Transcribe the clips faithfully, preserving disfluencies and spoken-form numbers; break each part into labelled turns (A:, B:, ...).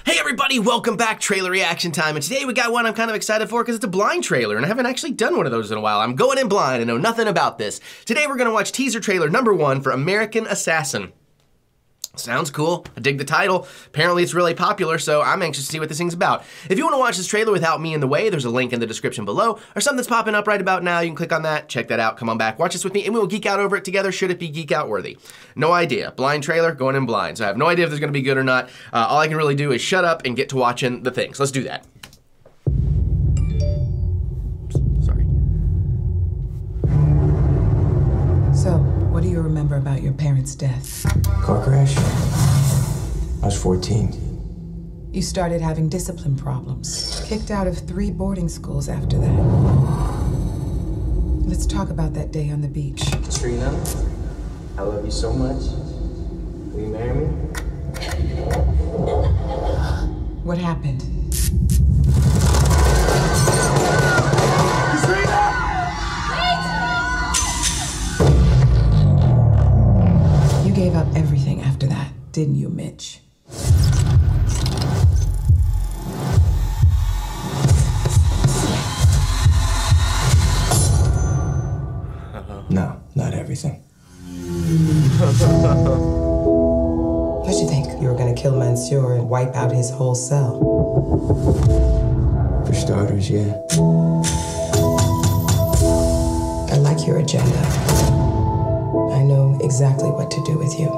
A: Hey everybody, welcome back, trailer reaction time, and today we got one I'm kind of excited for because it's a blind trailer, and I haven't actually done one of those in a while. I'm going in blind and know nothing about this. Today we're gonna watch teaser trailer number one for American Assassin. Sounds cool. I dig the title. Apparently it's really popular, so I'm anxious to see what this thing's about. If you want to watch this trailer without me in the way, there's a link in the description below, or something that's popping up right about now. You can click on that, check that out, come on back, watch this with me, and we will geek out over it together should it be geek out worthy. No idea. Blind trailer, going in blind, so I have no idea if this is going to be good or not. Uh, all I can really do is shut up and get to watching the things. Let's do that. Sorry.
B: So, what do you remember about your parents' death?
C: Car crash? I was fourteen.
B: You started having discipline problems. Kicked out of three boarding schools after that. Let's talk about that day on the beach.
C: Katrina, I love you so much. Will you marry me?
B: What happened? You gave up everything after that, didn't you, Mitch?
C: No, not everything.
B: What'd you think? You were gonna kill Mansour and wipe out his whole cell?
C: For starters, yeah.
B: I like your agenda. I know exactly what to do with you.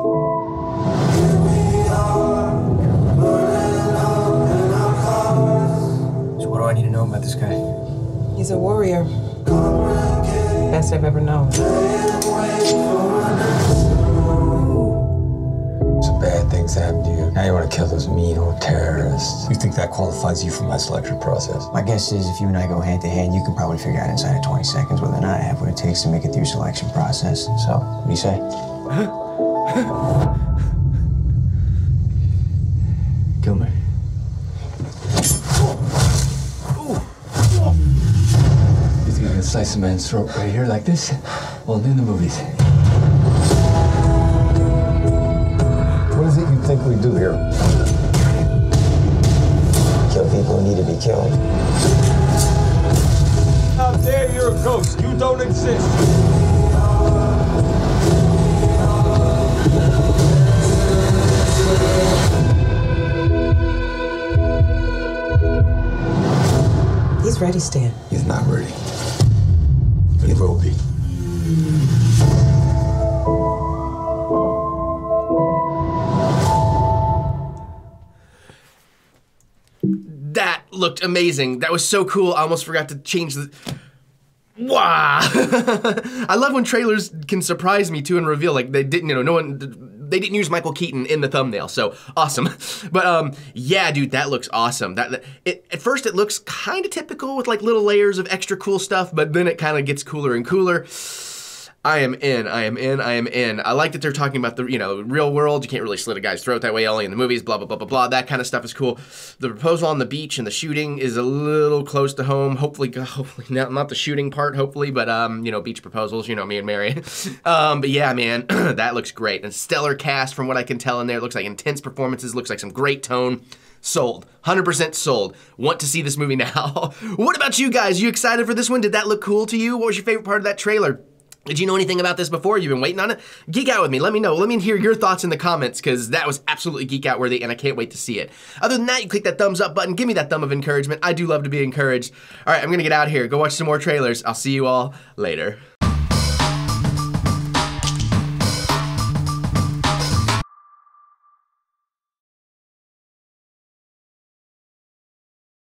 C: So what do I need to know about this guy?
B: He's a warrior. Best I've ever known.
C: Some bad things happened to you. Now you want to kill those mean old terrorists. You think that qualifies you for my selection process?
D: My guess is if you and I go hand to hand, you can probably figure out inside of twenty seconds whether or not I have what it takes to make it through your selection process. So, what do you say?
C: Kill me. You think you can slice a man's throat right here like this? Well, in the movies.
E: What is it you think we do here?
D: Kill people who need to be killed.
E: How dare you're a ghost? You don't exist.
B: He's ready, Stan.
E: He's not ready. He will be.
A: That looked amazing. That was so cool. I almost forgot to change the... Wow! I love when trailers can surprise me too and reveal, like, they didn't, you know, no one... They didn't use Michael Keaton in the thumbnail, so awesome. But um, yeah, dude, that looks awesome. That it, at first it looks kind of typical with like little layers of extra cool stuff, but then it kind of gets cooler and cooler. I am in, I am in, I am in. I like that they're talking about the, you know, real world. You can't really slit a guy's throat that way, only in the movies, blah, blah, blah, blah, blah. That kind of stuff is cool. The proposal on the beach and the shooting is a little close to home. Hopefully, hopefully not, not the shooting part, hopefully, but, um, you know, beach proposals, you know, me and Mary. um, but yeah, man, that looks great. And stellar cast from what I can tell in there. It looks like intense performances, looks like some great tone. Sold. one hundred percent sold. Want to see this movie now. What about you guys? You excited for this one? Did that look cool to you? What was your favorite part of that trailer? Did you know anything about this before? You've been waiting on it? Geek out with me. Let me know. Let me hear your thoughts in the comments because that was absolutely geek out worthy and I can't wait to see it. Other than that, you click that thumbs up button. Give me that thumb of encouragement. I do love to be encouraged. All right, I'm going to get out of here. Go watch some more trailers. I'll see you all later.